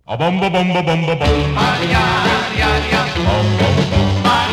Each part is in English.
A bum ba bum ba bum ba bum. Bum bum bum.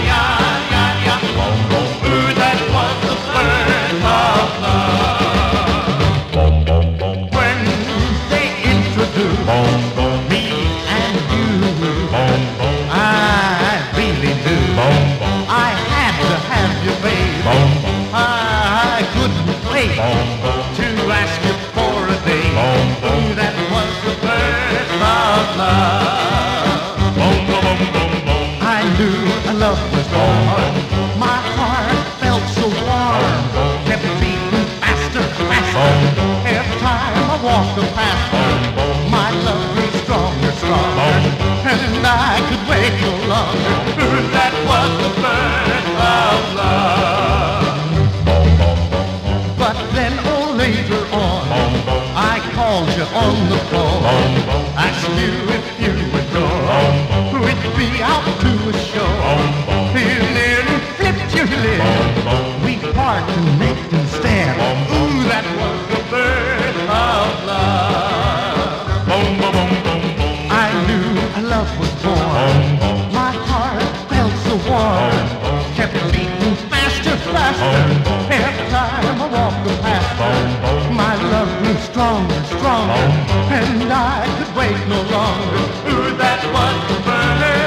Ooh, that was the birth of love. Bum bum bum. When they introduced Bum bum me and you, bum bum I really knew bum bum I had to have you, baby. bum bum I couldn't wait bum bum to ask you for a date. bum bum Ooh, that was the birth of love. bum bum bum bum. I knew a love was born. My heart felt so warm. Kept beating faster, faster. Every time I walked past her, my love grew stronger, stronger. And I could wait no longer. That was the birth of love. But then, oh, later on, I called you on the phone. Asked you if you would go with me out to a show. You nearly flipped your lid. We part to make them stand. Ooh, that was the birth of love. I knew a love was born. My heart felt so warm. Kept beating faster, faster. Every time I walked past her, my love grew stronger, stronger. And I could wait no longer. Ooh, that was the birth